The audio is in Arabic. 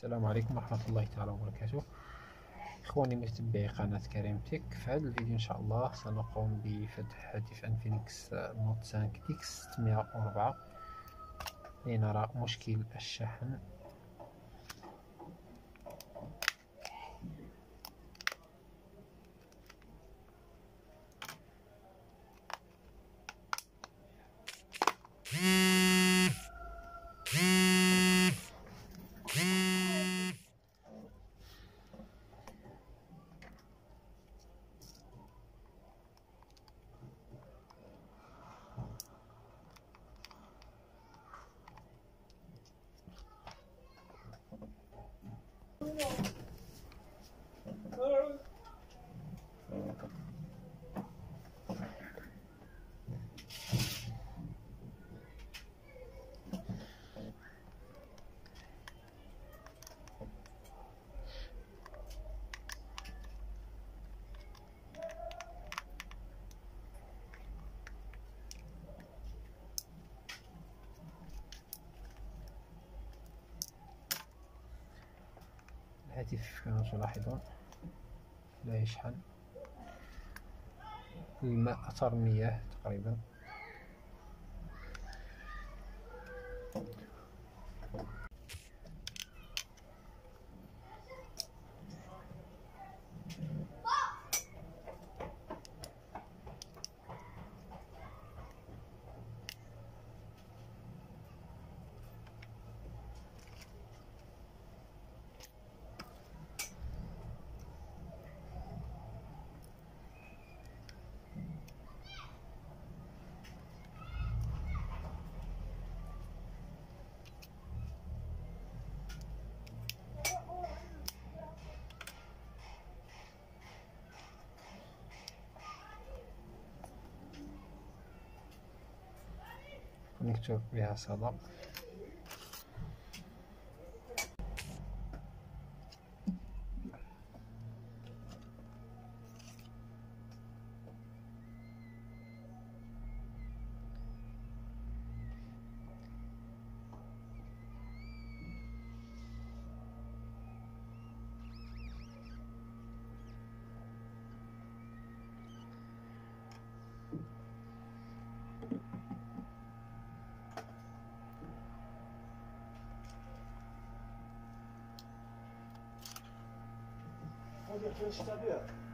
السلام عليكم ورحمة الله تعالى وبركاته. إخواني متبعي قناة كريم تك، في هذا الفيديو إن شاء الله سنقوم بفتح هاتف انفينكس نوت 5 إكس 604 لنرى مشكل الشحن. الهاتف كما تلاحظون لا يشحن، الماء أثر مياه تقريبا. كونكتور بها صدى. خذ يا اخي اشتبه